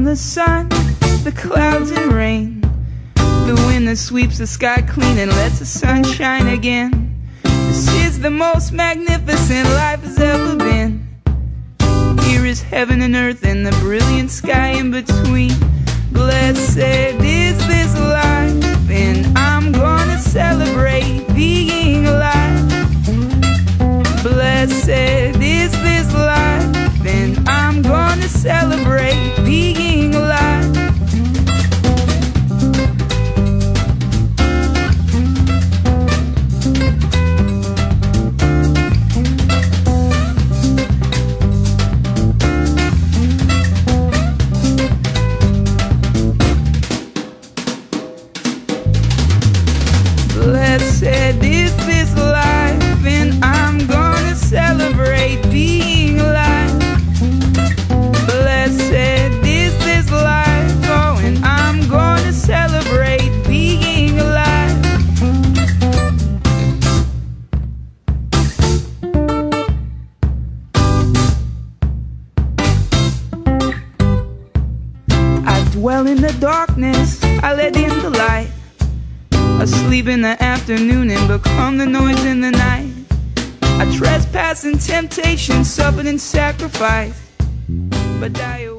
from the sun, the clouds and rain, the wind that sweeps the sky clean and lets the sun shine again. This is the most magnificent life has ever been. Here is heaven and earth and the brilliant sky in between. Blessed is this life, and I'm gonna celebrate being alive. Blessed is this life, and I'm gonna celebrate being alive. Blessed is this life, and I'm gonna celebrate being alive. Blessed is this life, oh, and I'm gonna celebrate being alive. I dwell in the darkness, I let in the light. Asleep in the afternoon and become the noise in the night. I trespass in temptation, suffered in sacrifice, but die